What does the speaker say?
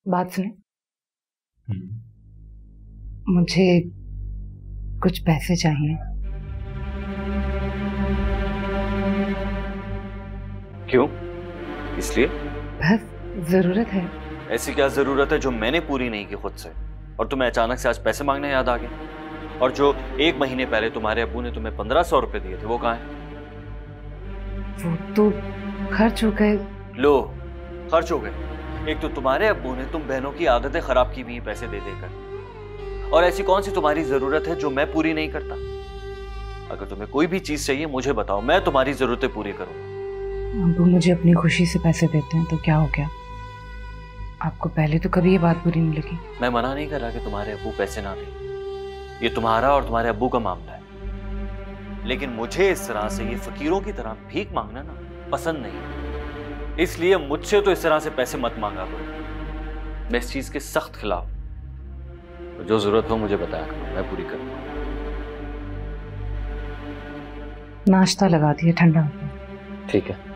बात सुने, मुझे कुछ पैसे चाहिए। क्यों? इसलिए? बस जरूरत है। ऐसी क्या जरूरत है जो मैंने पूरी नहीं की खुद से और तुम्हें अचानक से आज पैसे मांगने याद आ गए? और जो 1 महीने पहले तुम्हारे अब्बू ने तुम्हें 1500 रुपए दिए थे वो कहाँ है? वो तो खर्च हो गए। लो, खर्च हो गए। एक तो तुम्हारे अब्बू ने तुम बहनों की आदतें खराब की हुई पैसे दे देकर, और ऐसी कौन सी तुम्हारी जरूरत है जो मैं पूरी नहीं करता? अगर तुम्हें कोई भी चीज चाहिए मुझे बताओ, मैं तुम्हारी जरूरतें पूरी करूंगा। अब्बू मुझे अपनी खुशी से पैसे देते हैं तो क्या हो गया? आपको पहले तो कभी ये बात बुरी नहीं लगी। मैं मना नहीं कर रहा कि तुम्हारे अब्बू पैसे ना दें, ये तुम्हारा और तुम्हारे अब्बू का मामला है, लेकिन मुझे इस तरह से ये फकीरों की तरह भीख मांगना ना पसंद नहीं, इसलिए मुझसे तो इस तरह से पैसे मत मांगा करो। मैं इस चीज के सख्त खिलाफ हूं। तो जो जरूरत हो मुझे बताया करो, मैं पूरी करूंगा। नाश्ता लगा दिया, ठंडा हो गया। ठीक है।